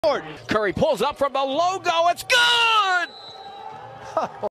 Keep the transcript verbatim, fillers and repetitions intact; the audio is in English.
Curry pulls up from the logo. It's good!